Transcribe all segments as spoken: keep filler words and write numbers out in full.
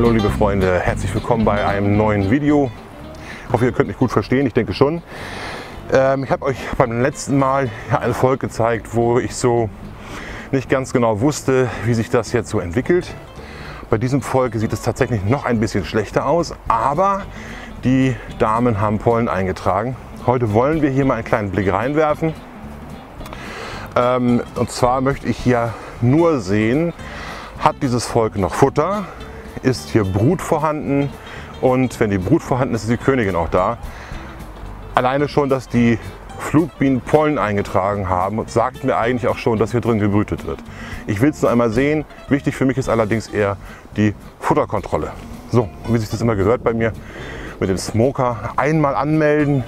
Hallo liebe Freunde, herzlich willkommen bei einem neuen Video. Ich hoffe, ihr könnt mich gut verstehen, ich denke schon. Ähm, ich habe euch beim letzten Mal eine Folge gezeigt, wo ich so nicht ganz genau wusste, wie sich das jetzt so entwickelt. Bei diesem Volk sieht es tatsächlich noch ein bisschen schlechter aus, aber die Damen haben Pollen eingetragen. Heute wollen wir hier mal einen kleinen Blick reinwerfen. Ähm, und zwar möchte ich hier nur sehen, hat dieses Volk noch Futter? Ist hier Brut vorhanden? Und wenn die Brut vorhanden ist, ist die Königin auch da. Alleine schon, dass die Flugbienen Pollen eingetragen haben, sagt mir eigentlich auch schon, dass hier drin gebrütet wird. Ich will es nur einmal sehen. Wichtig für mich ist allerdings eher die Futterkontrolle. So, wie sich das immer gehört bei mir mit dem Smoker. Einmal anmelden.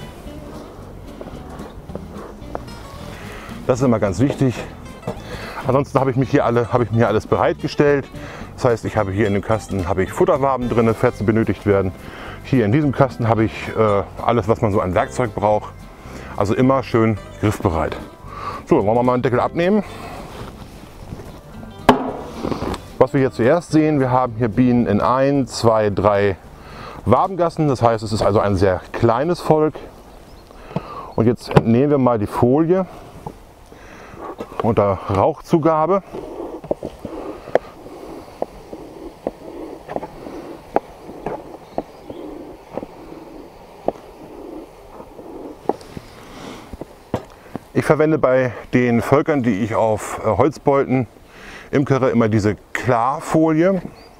Das ist immer ganz wichtig. Ansonsten habe ich mich hier alle, habe ich mir alles bereitgestellt. Das heißt, ich habe hier in dem Kasten habe ich Futterwaben drin, falls sie benötigt werden. Hier in diesem Kasten habe ich äh, alles, was man so an Werkzeug braucht. Also immer schön griffbereit. So, dann wollen wir mal den Deckel abnehmen. Was wir hier zuerst sehen, wir haben hier Bienen in ein, zwei, drei Wabengassen. Das heißt, es ist also ein sehr kleines Volk. Und jetzt entnehmen wir mal die Folie unter Rauchzugabe. Ich verwende bei den Völkern, die ich auf Holzbeuten imkere, immer diese Klarfolie.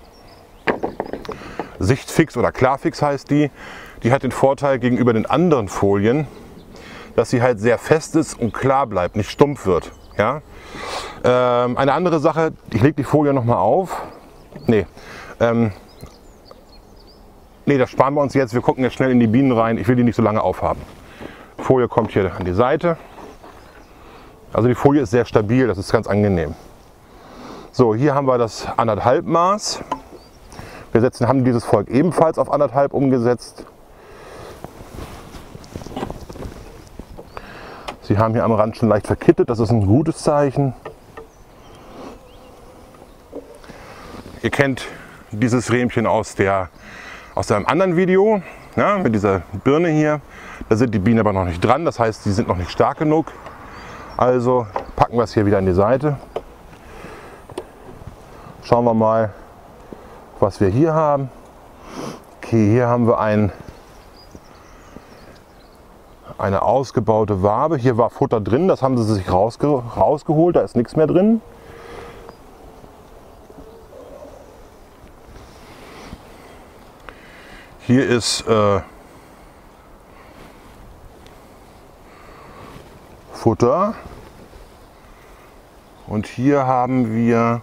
Sichtfix oder Klarfix heißt die. Die hat den Vorteil gegenüber den anderen Folien, dass sie halt sehr fest ist und klar bleibt, nicht stumpf wird. Ja? Ähm, eine andere Sache, ich lege die Folie noch mal auf. Nee, ähm, nee, das sparen wir uns jetzt. Wir gucken jetzt schnell in die Bienen rein. Ich will die nicht so lange aufhaben. Die Folie kommt hier an die Seite. Also die Folie ist sehr stabil, das ist ganz angenehm. So, hier haben wir das anderthalb Maß. Wir setzen, haben dieses Volk ebenfalls auf anderthalb umgesetzt. Sie haben hier am Rand schon leicht verkittet, das ist ein gutes Zeichen. Ihr kennt dieses Rähmchen aus, der, aus einem anderen Video, ja, mit dieser Birne hier. Da sind die Bienen aber noch nicht dran, das heißt, die sind noch nicht stark genug. Also packen wir es hier wieder an die Seite. Schauen wir mal, was wir hier haben. Okay, hier haben wir ein, eine ausgebaute Wabe. Hier war Futter drin, das haben sie sich rausge rausgeholt, da ist nichts mehr drin. Hier ist äh, Futter und hier haben wir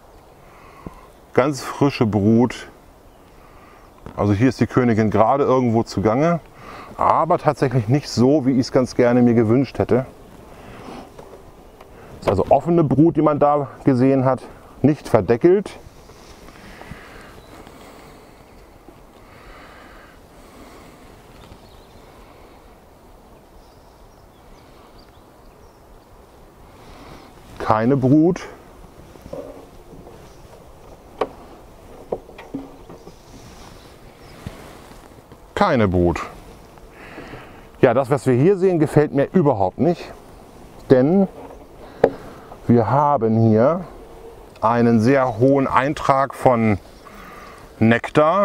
ganz frische Brut. Also hier ist die Königin gerade irgendwo zugange, aber tatsächlich nicht so, wie ich es ganz gerne mir gewünscht hätte. Das ist also offene Brut, die man da gesehen hat, nicht verdeckelt. Keine Brut. Keine Brut. Ja, das, was wir hier sehen, gefällt mir überhaupt nicht, denn wir haben hier einen sehr hohen Eintrag von Nektar.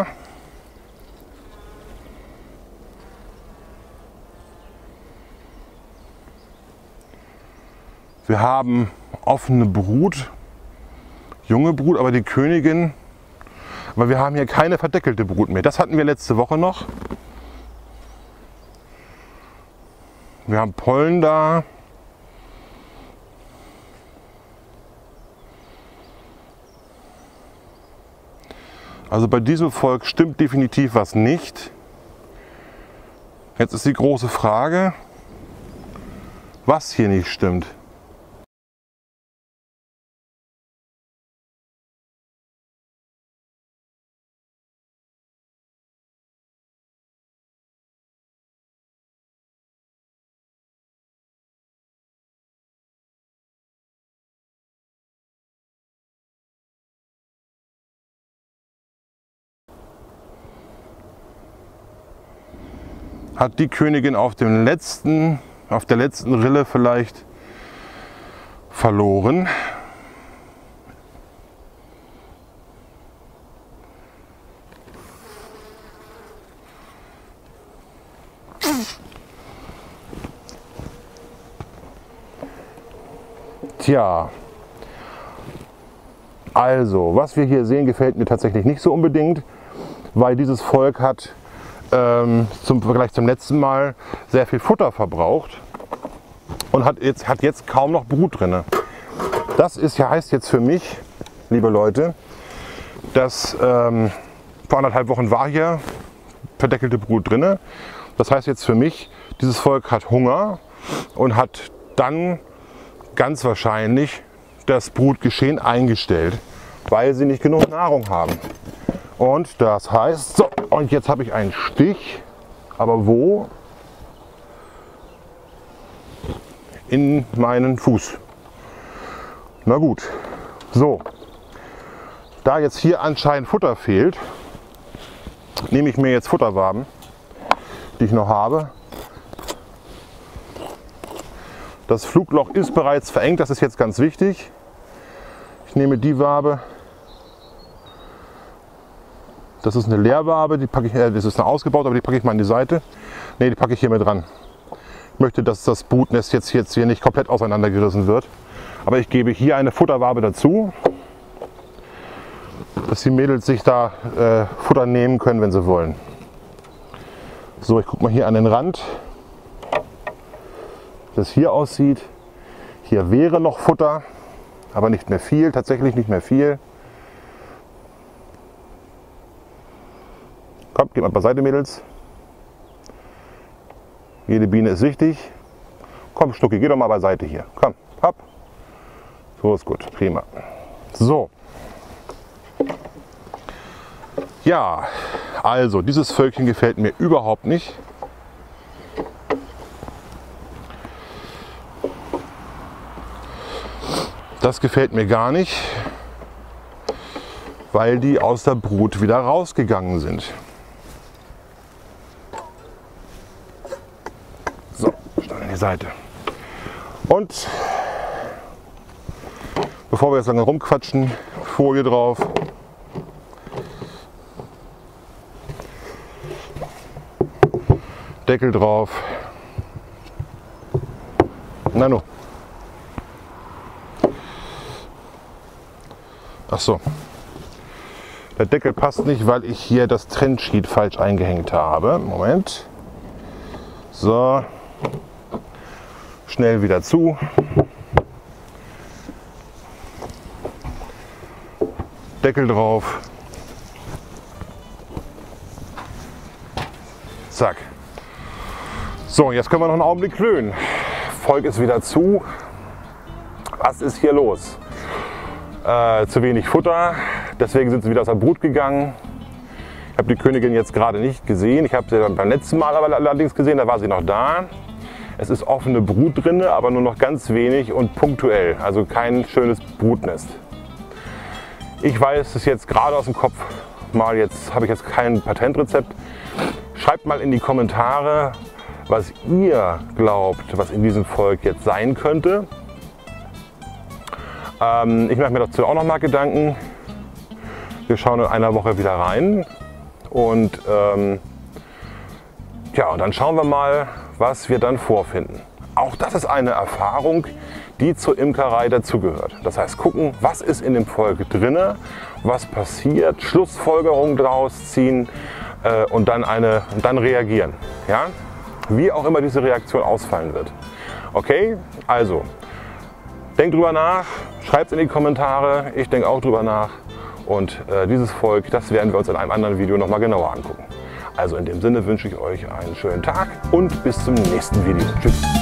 Wir haben offene Brut, junge Brut, aber die Königin, aber wir haben hier keine verdeckelte Brut mehr. Das hatten wir letzte Woche noch. Wir haben Pollen da. Also bei diesem Volk stimmt definitiv was nicht. Jetzt ist die große Frage, was hier nicht stimmt. hat die Königin auf dem letzten, auf der letzten Rille vielleicht verloren. Tja, also was wir hier sehen, gefällt mir tatsächlich nicht so unbedingt, weil dieses Volk hat ähm, zum Vergleich zum letzten Mal sehr viel Futter verbraucht und hat jetzt, hat jetzt kaum noch Brut drin. Das ist ja, heißt jetzt für mich, liebe Leute, dass ähm, vor anderthalb Wochen war hier verdeckelte Brut drin. Das heißt jetzt für mich, dieses Volk hat Hunger und hat dann ganz wahrscheinlich das Brutgeschehen eingestellt, weil sie nicht genug Nahrung haben. Und das heißt, so, und jetzt habe ich einen Stich, aber wo? In meinen Fuß. Na gut, so, da jetzt hier anscheinend Futter fehlt, nehme ich mir jetzt Futterwaben, die ich noch habe. Das Flugloch ist bereits verengt, das ist jetzt ganz wichtig. Ich nehme die Wabe, das ist eine Leerwabe, die packe ich, äh, das ist eine ausgebaut, aber die packe ich mal an die Seite. Ne, die packe ich hier mit dran. Ich möchte, dass das Brutnest jetzt, jetzt hier nicht komplett auseinandergerissen wird. Aber ich gebe hier eine Futterwabe dazu, dass die Mädels sich da äh, Futter nehmen können, wenn sie wollen. So, ich gucke mal hier an den Rand. Das hier aussieht. Hier wäre noch Futter, aber nicht mehr viel, tatsächlich nicht mehr viel. Kommt, geht mal beiseite, Mädels. Jede Biene ist wichtig. Komm, Stucki, geh doch mal beiseite hier. Komm, hopp. So ist gut, prima. So. Ja, also dieses Völkchen gefällt mir überhaupt nicht. Das gefällt mir gar nicht, weil die aus der Brut wieder rausgegangen sind. So, stell an die Seite. Und bevor wir jetzt lange rumquatschen, Folie drauf. Deckel drauf. Nano. Ach so. Der Deckel passt nicht, weil ich hier das Trennsheet falsch eingehängt habe. Moment. So. Schnell wieder zu. Deckel drauf. Zack. So, jetzt können wir noch einen Augenblick klönen. Volk ist wieder zu. Was ist hier los? Äh, zu wenig Futter, deswegen sind sie wieder aus der Brut gegangen. Ich habe die Königin jetzt gerade nicht gesehen. Ich habe sie dann beim letzten Mal aber allerdings gesehen, da war sie noch da. Es ist offene Brut drin, aber nur noch ganz wenig und punktuell, also kein schönes Brutnest. Ich weiß es jetzt gerade aus dem Kopf, mal jetzt habe ich jetzt kein Patentrezept. Schreibt mal in die Kommentare, was ihr glaubt, was in diesem Volk jetzt sein könnte. Ähm, ich mache mir dazu auch noch mal Gedanken. Wir schauen in einer Woche wieder rein und ähm, ja, und dann schauen wir mal, was wir dann vorfinden. Auch das ist eine Erfahrung, die zur Imkerei dazugehört. Das heißt, gucken, was ist in dem Volk drinne, was passiert, Schlussfolgerungen daraus ziehen äh, und dann eine und dann reagieren. Ja? Wie auch immer diese Reaktion ausfallen wird. Okay, also denkt drüber nach, schreibt es in die Kommentare, ich denke auch drüber nach. Und äh, dieses Volk, das werden wir uns in einem anderen Video nochmal genauer angucken. Also in dem Sinne wünsche ich euch einen schönen Tag und bis zum nächsten Video. Tschüss.